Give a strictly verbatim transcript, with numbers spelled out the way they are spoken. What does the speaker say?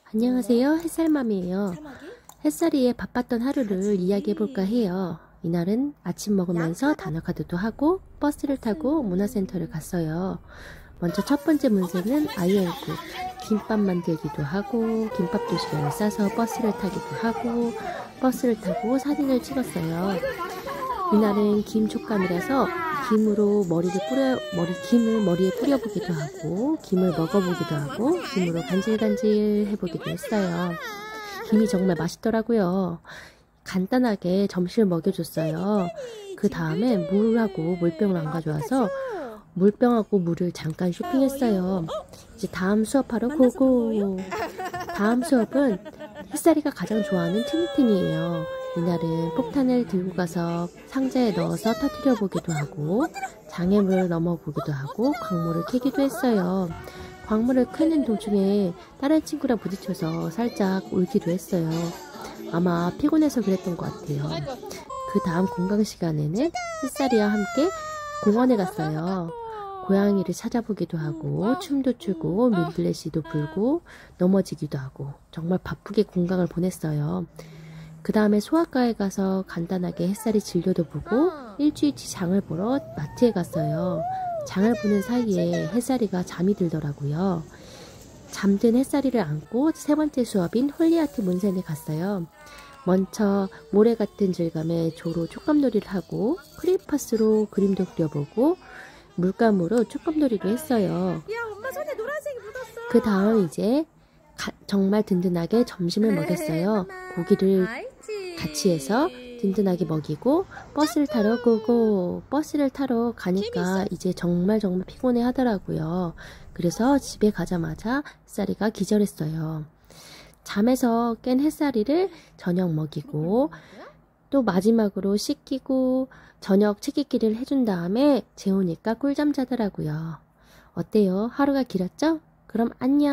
안녕하세요. 햇살맘이에요. 햇살이의 바빴던 하루를 이야기해볼까 해요. 이날은 아침 먹으면서 단어카드도 하고 버스를 타고 문화센터를 갔어요. 먼저 첫 번째 문제는 아이언국, 김밥 만들기도 하고 김밥 도시락을 싸서 버스를 타기도 하고 버스를 타고 사진을 찍었어요. 이날은 김촉감이라서 김으로 머리를 뿌려, 머리, 김을 머리에 뿌려보기도 하고, 김을 먹어보기도 하고, 김으로 간질간질 해보기도 했어요. 김이 정말 맛있더라고요. 간단하게 점심을 먹여줬어요. 그 다음에 물하고 물병을 안 가져와서 물병하고 물을 잠깐 쇼핑했어요. 이제 다음 수업하러 고고! 다음 수업은 햇살이가 가장 좋아하는 티니틴이에요. 이날은 폭탄을 들고 가서 상자에 넣어서 터뜨려 보기도 하고 장애물을 넘어 보기도 하고 광물을 캐기도 했어요. 광물을 캐는 도중에 다른 친구랑 부딪혀서 살짝 울기도 했어요. 아마 피곤해서 그랬던 것 같아요. 그 다음 공강 시간에는 햇살이와 함께 공원에 갔어요. 고양이를 찾아보기도 하고 춤도 추고 민들레시도 불고 넘어지기도 하고 정말 바쁘게 공강을 보냈어요. 그 다음에 소아과에 가서 간단하게 햇살이 진료도 보고 일주일치 장을 보러 마트에 갔어요. 장을 보는 사이에 햇살이가 잠이 들더라고요. 잠든 햇살이를 안고 세 번째 수업인 홀리아트 문센에 갔어요. 먼저 모래 같은 질감의 조로 촉감놀이를 하고 크리파스로 그림도 그려보고 물감으로 촉감놀이도 했어요. 그 다음 이제 가, 정말 든든하게 점심을 먹였어요. 고기를 같이 해서 든든하게 먹이고 버스를 타러 고고. 버스를 타러 가니까 이제 정말 정말 피곤해 하더라고요. 그래서 집에 가자마자 햇살이가 기절했어요. 잠에서 깬 햇살이를 저녁 먹이고 또 마지막으로 씻기고 저녁 책 읽기를 해준 다음에 재우니까 꿀잠 자더라고요. 어때요? 하루가 길었죠? 그럼 안녕.